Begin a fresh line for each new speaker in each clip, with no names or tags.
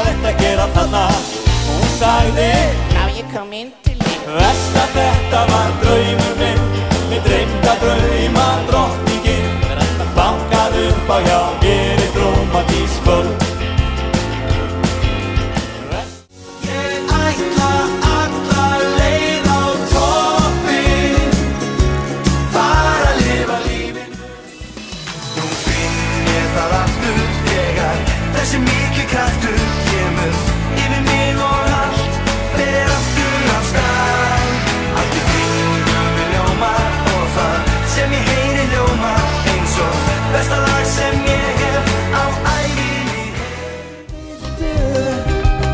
hvað ertu að gera þarna? Hún sagði,
Má ég koma inn til þín?
veist að þetta var draumur minn. Mig dreymda drauma drottningin, bankað upp á hjá mér í rómantísk kvöld. Ég ætla alla leið á toppinn, fara að lifa lífinu. Nú finn ég það aftur þegar þessi mikli kraftur kemur yfir mig og allt fer aftur af stað. Allt í kringum mig ljómar og það sem ég heyri ljómar eins og besta lag sem ég hef á ævinni heyrt.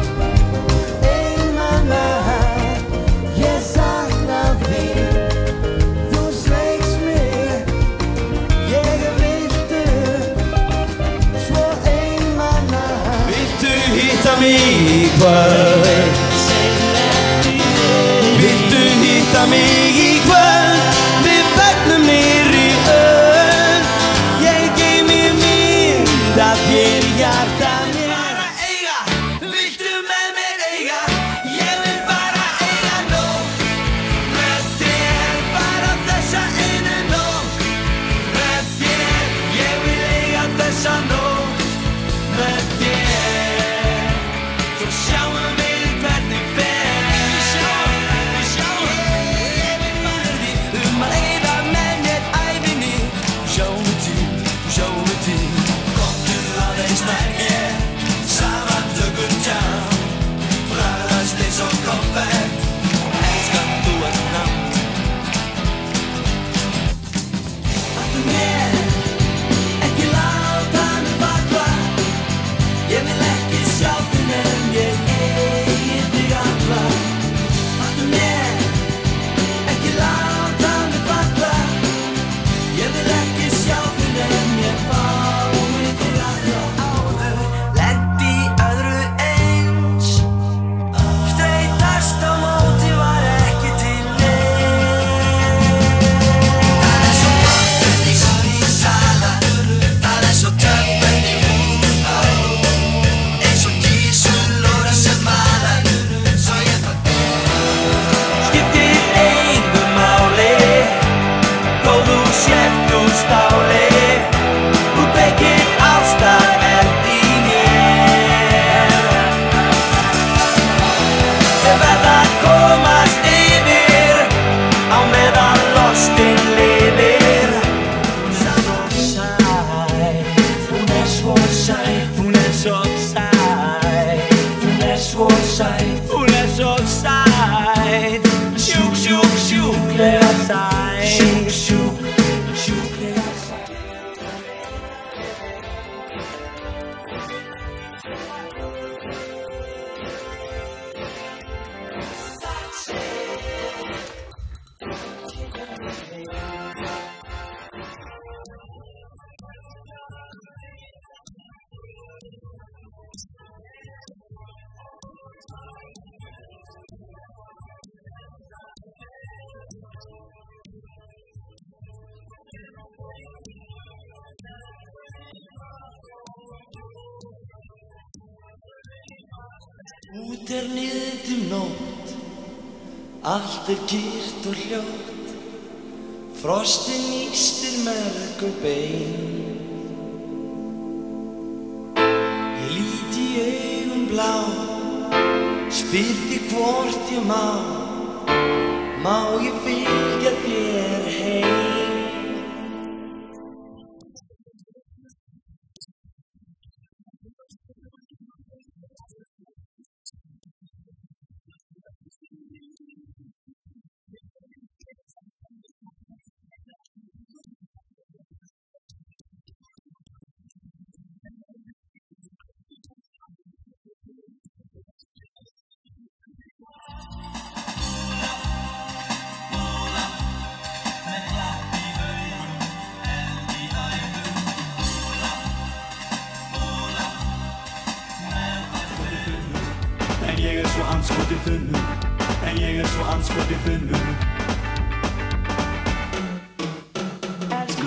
Einmana, ég sakna þín, þú sveikst mig, ég viltu svo einmana. Viltu hitta mig í kvöld? Viltu hitta mig í kvöld? Við fögnum niðri öll. Ég geymi mynd af þér í hjarta mér. Bara eiga, viltu með mér eiga? Ég vil bara eiga nótt með þér, bara þessa einu nótt með þér. Ég vil eiga þessa nótt með þér. Svo sjáum við hvernig fer. Við sjáum, ég vil bara því að eyða með mér ævinni. Sjáum við til, komdu aðeins nær mér, saman tökum tjá, bragðast eins og konfekt, elskan þú ert nafn. Láttu mér ekki láta mig falla, ég vil ekki sjá þig en ég eigi þig alla. Láttu mér ekki láta mig falla, ég vil ekki sjá þig en ég fái þig alla. Áður lenti í öðru eins, streitast á móti var ekki til neins. Það svo gott en ég sá í sala, það svo töff en ég hún eins og kísulóra sem malar, svo ég fann skiptir engu máli, þó þú sért úr stáli, þú kveikir ástareld í mér. Ég verð að komast yfir á meðan lostinn lifir. Hún er svo sæt, hún er svo sæt, hún er svo sæt, hún er svo sæt, sjúklega sæt, sjúklega sæt. Út niðdimm nótt, allt kyrrt og hljótt, frostið nístir merg og bein. Ég lít í augun blá, spyr þig hvort ég má ég fylgja þér heim? andskotið þunnu, en ég svo andskotið þunnu. Elsku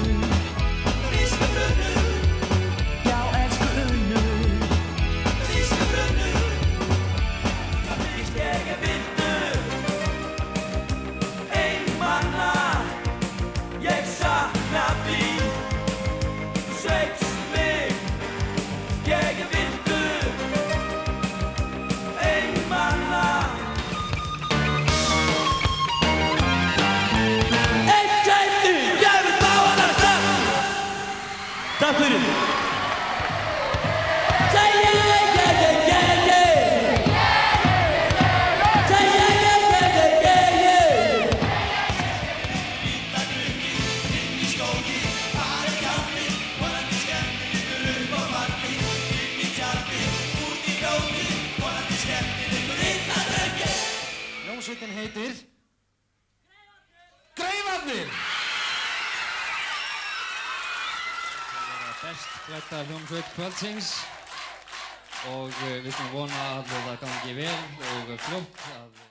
Unnu, já elsku Unnu, Takk fyrir.
Hljómsveitin heitir Greifarnir.
Það vera best klædda hljómsveit kvöldsins og við skulum vona að það gangi vel og fljótt að